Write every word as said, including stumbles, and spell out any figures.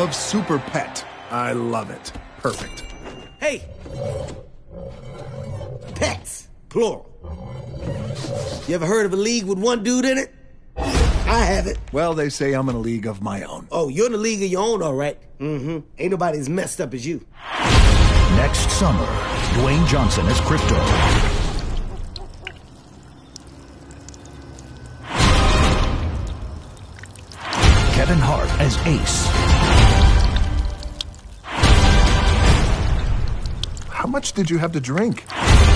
of Super Pet. I love it. Perfect. Hey! Pets, plural. You ever heard of a league with one dude in it? I haven't. Well, they say I'm in a league of my own. Oh, you're in a league of your own, all right. Mm-hmm. Ain't nobody as messed up as you. Next summer, Dwayne Johnson as Crypto. Kevin Hart as Ace. How much did you have to drink?